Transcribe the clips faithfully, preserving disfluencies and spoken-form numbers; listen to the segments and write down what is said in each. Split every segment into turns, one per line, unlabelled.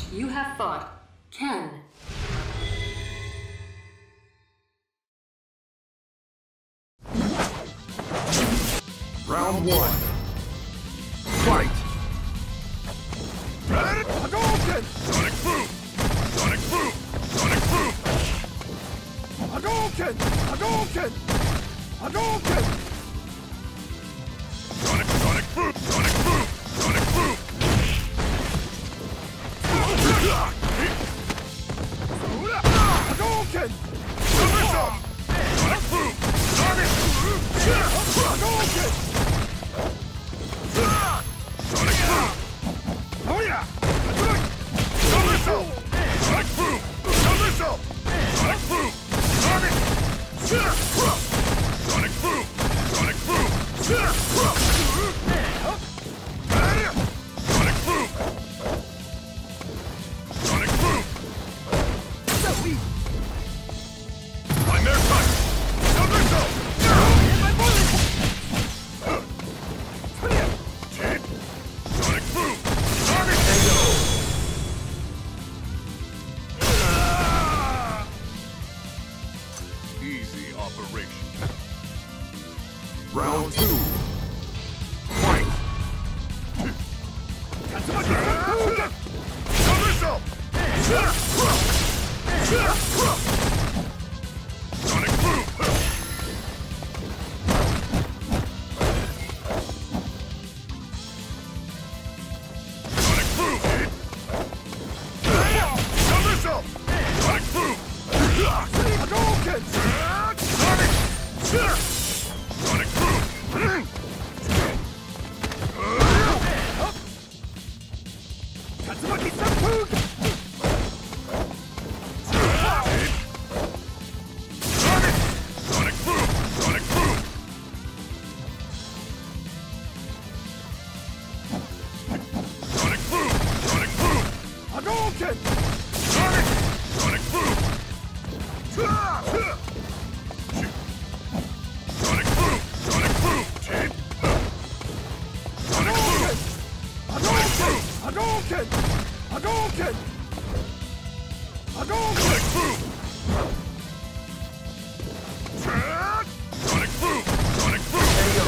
you have fought, Ken.
Round one. Fight!
Hadouken!
Sonic boom! Sonic boom! Sonic boom!
Hadouken! Hadouken! Hadouken!
Sonic, Sonic boom! Sonic boom! Sonic boom!
Hadouken!
Sonic boom! Sonic!
Hadouken!
Sonic boom!
Oh yeah!
Somersault! Sonic boom! Somersault! Sonic boom! Sonic! Sonic boom! Sonic boom! Sonic boom! Sonic boom!
So weak!
I'm their touch! Somersault!
My bullet!
Chip! Sonic boom! Sonic! Easy operation. Round two. Fight! Somersault! Sonic boom! Sonic boom! Somersault! Sonic boom!
Hadouken!
Sonic! Sonic boom!
Tatsumaki Sanfuga!
Sonic! Sonic boom! Sonic boom! Sonic boom! Sonic boom!
Hadouken!
Sonic! Sonic boom! Sonic boom! Sonic boom! Chip! Sonic boom!
Hadouken! Hadouken! Hadouken! Hadouken!
Sonic boom! Sonic boom! Sonic boom!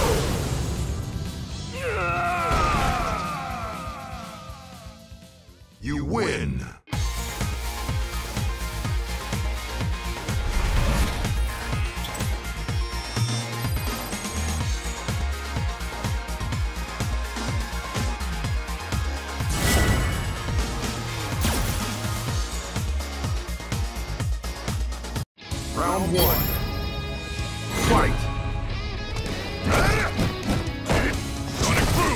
You win! Round one. Fight! Sonic boom!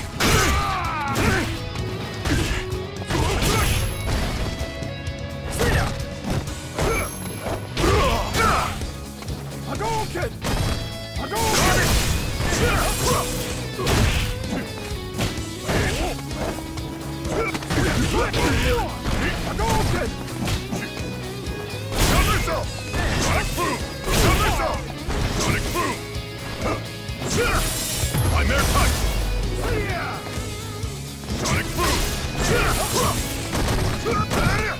Hadouken! Hadouken! Hadouken!
Somersault! Sonic boom! Somersault! Sonic boom! I'm their touch! Sonic boom! Sonic boom! Sonic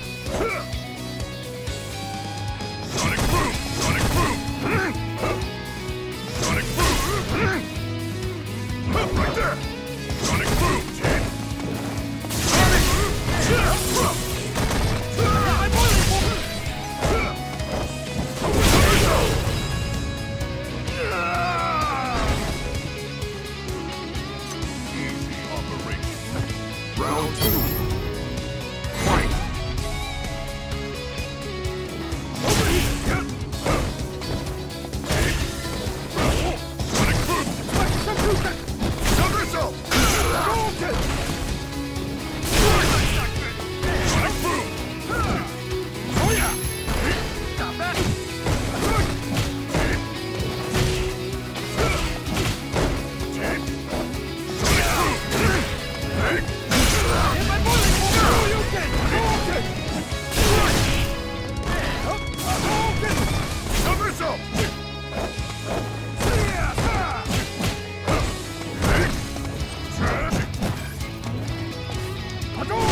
boom! Sonic boom! Right there! Sonic boom! Sonic! Easy operation. Round two. Fight! Sonic boom! Somersault!
Hadouken!
Sonic boom!
Oh yeah! Stop that! My bullet! Hadouken! Hadouken! Hadouken!
Somersault!
Hadouken!